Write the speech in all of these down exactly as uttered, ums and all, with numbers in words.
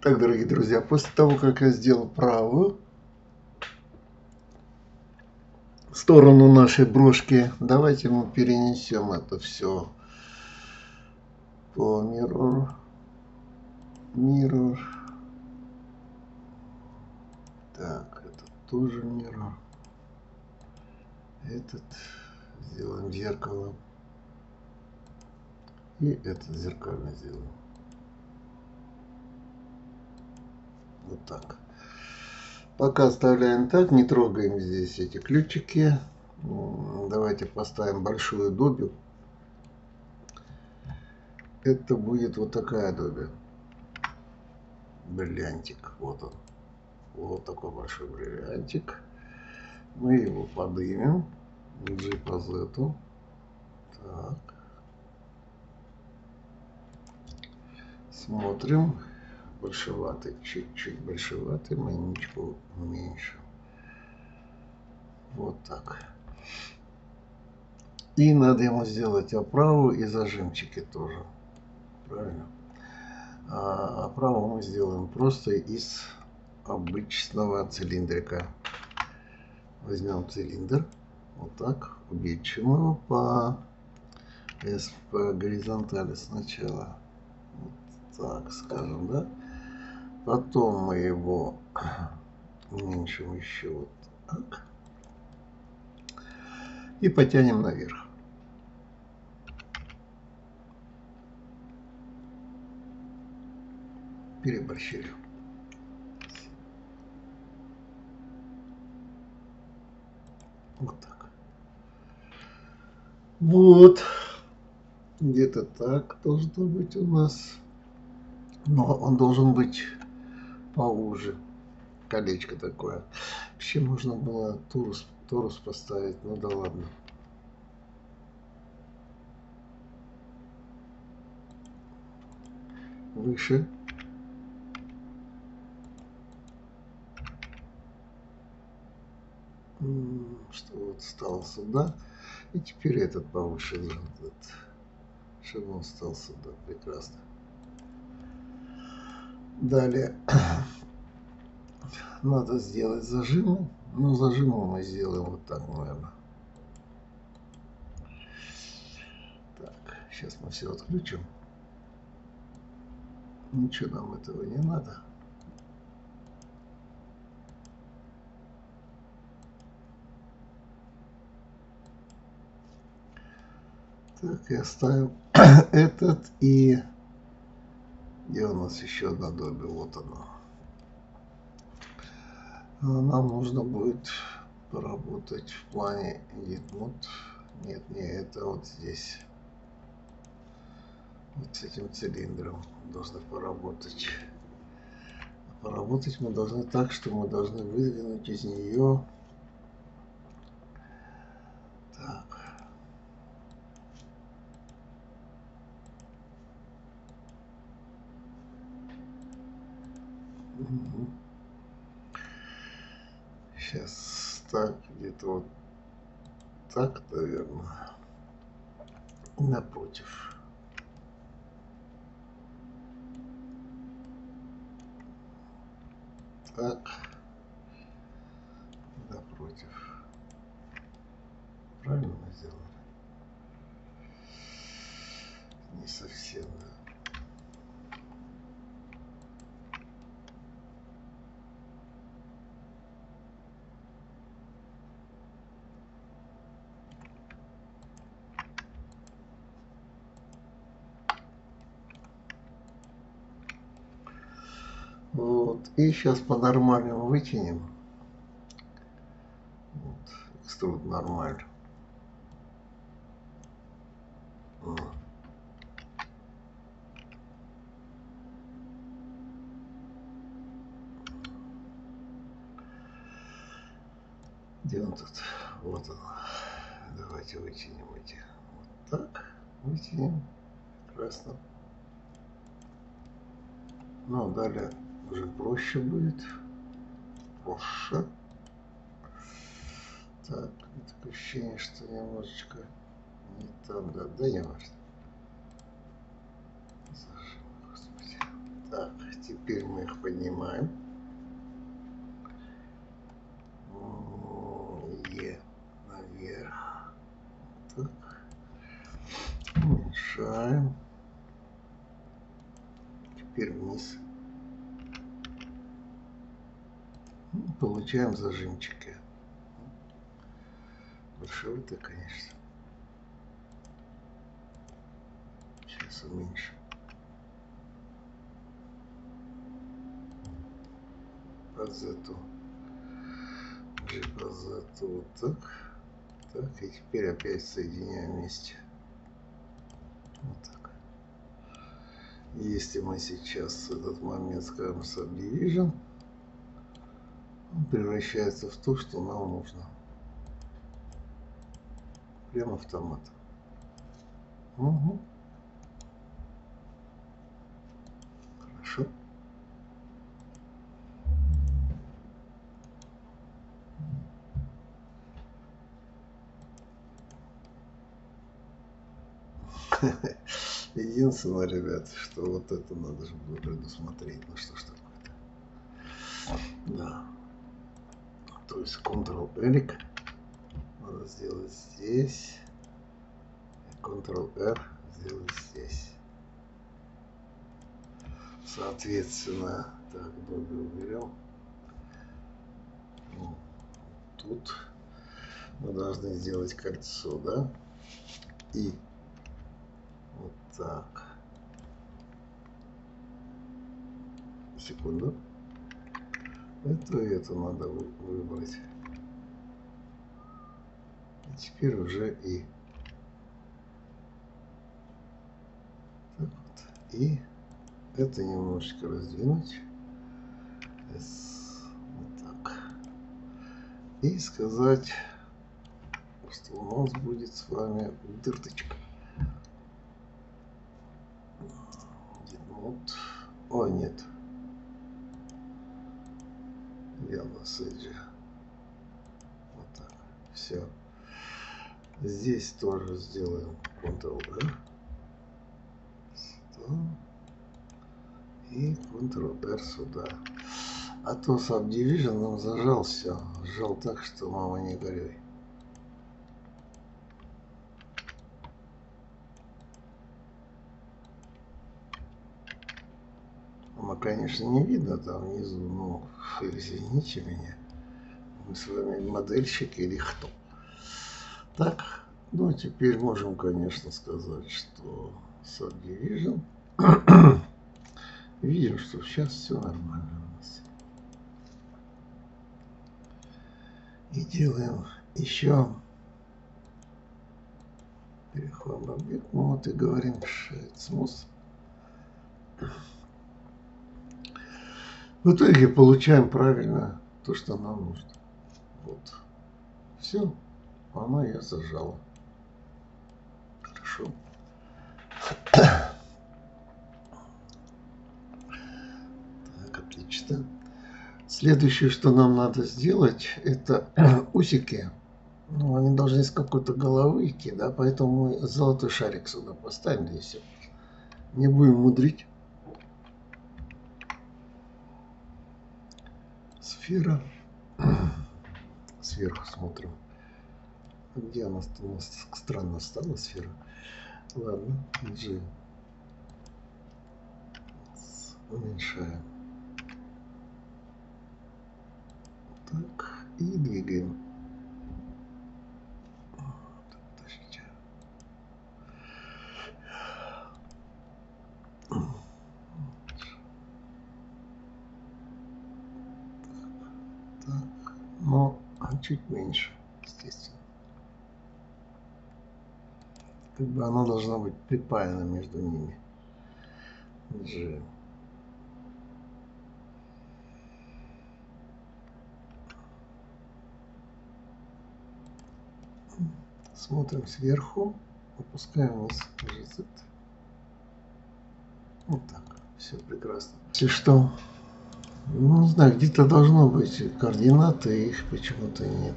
Так, дорогие друзья, после того, как я сделал правую сторону нашей брошки, давайте мы перенесем это все по mirror, mirror. Так, это тоже mirror. Этот сделаем зеркалом. И этот зеркально сделаем. Вот так. Пока оставляем так, не трогаем здесь эти ключики. Давайте поставим большую добью. Это будет вот такая добя. Бриллиантик. Вот он. Вот такой большой бриллиантик. Мы его поднимем. G по Z. Так. Смотрим. Большеватый. Чуть-чуть большеватый. Манечку уменьшим. Вот так. И надо ему сделать оправу и зажимчики тоже. Правильно? А оправу мы сделаем просто из обычного цилиндрика. Возьмем цилиндр. Вот так. Увеличим его по, по горизонтали сначала. Вот так скажем, да? Потом мы его уменьшим еще вот так. И потянем наверх. Переборщили. Вот так. Вот. Где-то так должно быть у нас. Но он должен быть поуже. Колечко такое. Вообще можно было торус, торус поставить. Ну да ладно. Выше. Что вот стал сюда. И теперь этот повыше, этот, чтобы он стал сюда. Прекрасно. Далее надо сделать зажимы. Ну, зажимы мы сделаем вот так, наверное. Так, сейчас мы все отключим. Ничего нам этого не надо. Так, и оставим этот. И где у нас еще одна добя? Вот она. Нам нужно будет поработать в плане edit. Нет, не это вот здесь. Вот с этим цилиндром должны поработать. Поработать мы должны так, что мы должны выдвинуть из нее. Так. Угу. Сейчас так, где-то вот так, наверное. Напротив. Так. Напротив. Правильно мы сделали? Не совсем, да. Вот. И сейчас по-нормальному вытянем. Вот. Экструд нормаль. Где он тут? Вот он. Давайте вытянем эти. Вот так. Вытянем. Прекрасно. Ну, далее уже проще будет. Проще. Так, такое ощущение, что немножечко не там, да, да не важно. Господи. Так, Теперь мы их поднимаем. Е наверх. Так. Уменьшаем. Теперь вниз. Получаем зажимчики. Большой-то, конечно. Сейчас уменьшим. Позету. Позету. Вот так. Так. И теперь опять соединяем вместе. Вот так. Если мы сейчас в этот момент скажем Subdivision, он превращается в то, что нам нужно. Прям автомат. Угу. Хорошо. Единственное, ребят, что вот это надо же было предусмотреть. Ну что ж такое-то. Да. То есть Ctrl-L надо сделать здесь. Ctrl-R сделать здесь. Соответственно, так, Добби уберем. Тут мы должны сделать кольцо, да? И вот так. Секунду. Это и это надо выбрать. И теперь уже и. Так вот. И это немножечко раздвинуть. Вот так. И сказать, что у нас будет с вами дырточка. Вот. О, нет. Я на сейдже. Вот так. Все. Здесь тоже сделаем Ctrl-R. И Ctrl-R сюда. А то Subdivision нам зажал все. Сжал так, что мама не горюй. Ну, конечно, не видно там внизу, но извините меня. Мы с вами модельщики или кто? Так, ну теперь можем, конечно, сказать, что Subdivision. Видим, что сейчас все нормально у нас. И делаем еще переход в объект. Ну вот и говорим Shade Smooth. В итоге получаем правильно то, что нам нужно. Вот. Все. Она я зажала. Хорошо. Так, отлично. Следующее, что нам надо сделать, это усики. Ну, они должны из какой-то головы идти, да, поэтому мы золотой шарик сюда поставим здесь. Не будем мудрить. Сфера. Сверху смотрим. Где она у нас странно стала сфера? Ладно, G. Уменьшаем. Так, и двигаем. Подождите. Так, но чуть меньше, естественно. Как бы она должна быть припаяна между ними. G. Смотрим сверху, опускаем вниз. Вот так. Все прекрасно. Если что, ну, не знаю, где-то должно быть координаты, их почему-то нет.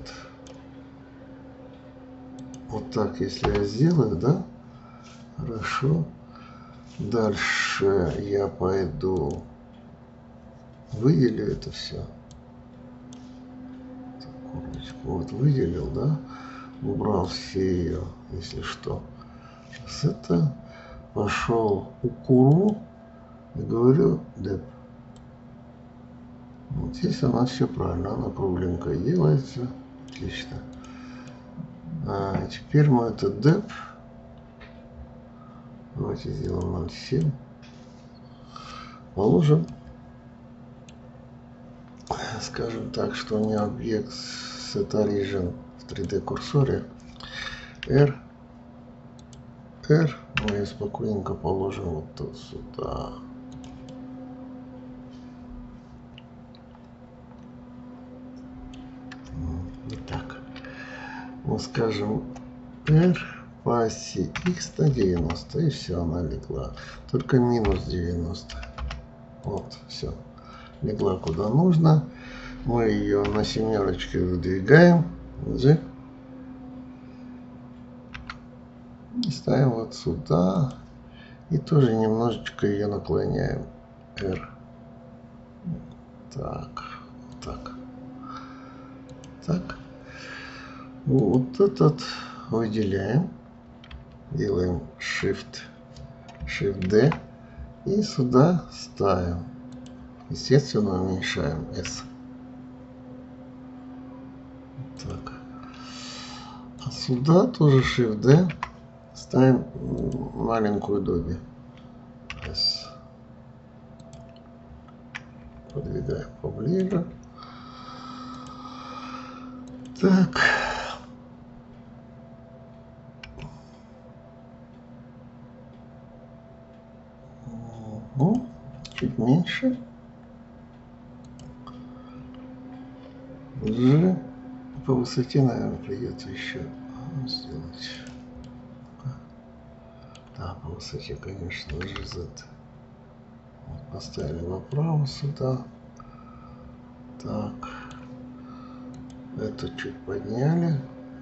Вот так, если я сделаю, да? Хорошо. Дальше я пойду выделю это все. Вот выделил, да, убрал все ее, если что. С это пошел у куру и говорю деп. Вот здесь у нас все правильно, она кругленькая делается, отлично. А теперь мы этот деп, давайте сделаем ноль семь, положим, скажем так, что у меня объект set origin в три дэ курсоре R, R, мы ее спокойненько положим вот тут сюда. Вот так. Мы скажем R по оси X на девяносто, и все, она легла. Только минус девяносто. Вот, все. Легла куда нужно. Мы ее на семерочке выдвигаем. G. И ставим вот сюда. И тоже немножечко ее наклоняем. R. Так, так. Так. Вот этот выделяем. Делаем Shift, Shift-D. И сюда ставим. Естественно, уменьшаем S. Так. А сюда тоже Shift-D. Ставим маленькую доби. S. Подвигаем поближе. Так. Угу. Чуть меньше. G. По высоте, наверное, придется еще сделать. Да, по высоте, конечно, G Z. Вот, поставили направо сюда. Так. Это чуть подняли.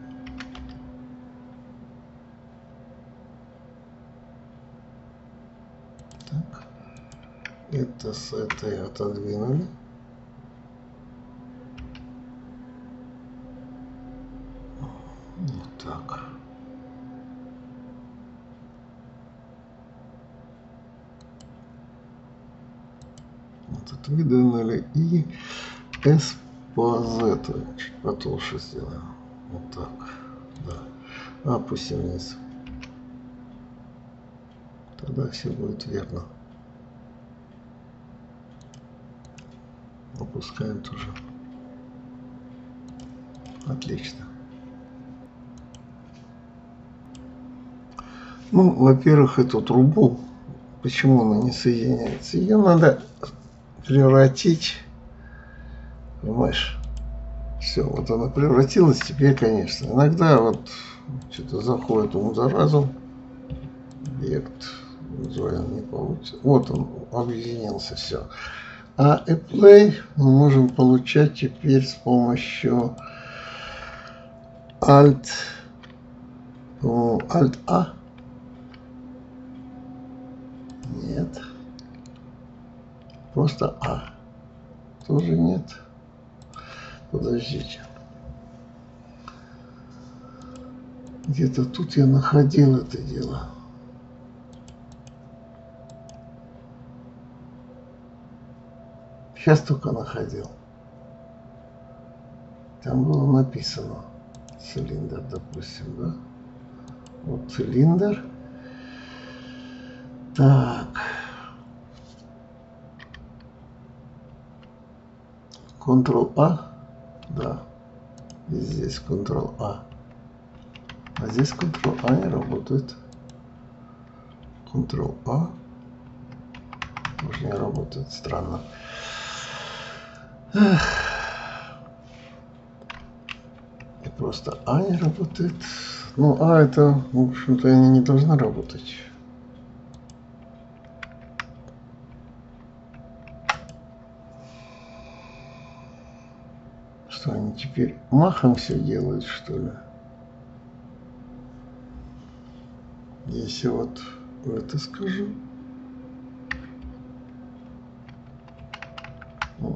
Так. Это с этой отодвинули. Вот так. Вот это выдвинули. И S по Z чуть потолще сделаем. Вот так. Да. Опустим вниз. Тогда все будет верно. Опускаем тоже. Отлично. Ну, во-первых, эту трубу, почему она не соединяется? Ее надо превратить, понимаешь? Все, вот она превратилась, теперь, конечно. Иногда вот что-то заходит ум за разум, объект join не получится. Вот он объединился, все. А apply мы можем получать теперь с помощью Alt, Alt-A. Нет. Просто А. Тоже нет. Подождите. Где-то тут я находил это дело. Сейчас только находил. Там было написано цилиндр, допустим, да? Вот цилиндр. Так. контрол-А. Да. И здесь контрол-А. А здесь контрол-А не работает. контрол-А. Тоже не работает. Странно. Эх. И просто А не работает. Ну, А это, в общем-то, они не должны работать. Что они теперь махом все делают, что ли? Если вот это скажу.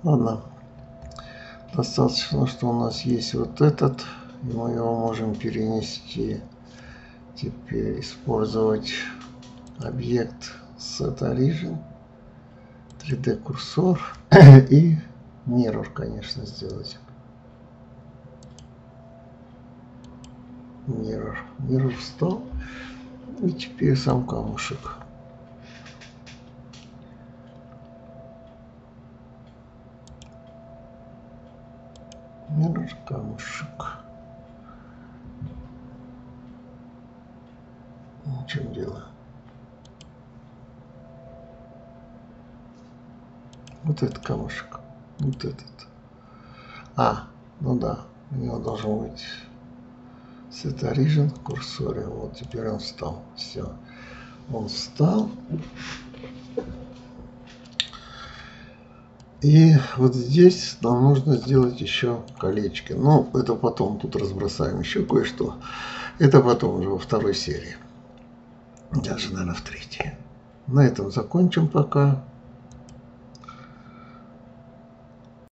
Ладно. Достаточно, что у нас есть вот этот, и мы его можем перенести. Теперь использовать объект Set Origin, три дэ курсор и Mirror, конечно, сделать. Mirror. Mirror встал. И теперь сам камушек. Mirror, камушек. В чем дело? Вот этот камушек. Вот этот. А, ну да. У него должен быть Set Origin в курсоре. Вот теперь он встал. Все. Он встал. И вот здесь нам нужно сделать еще колечки. Но это потом. Тут разбросаем еще кое-что. Это потом уже во второй серии. Даже, наверное, в третьей. На этом закончим пока.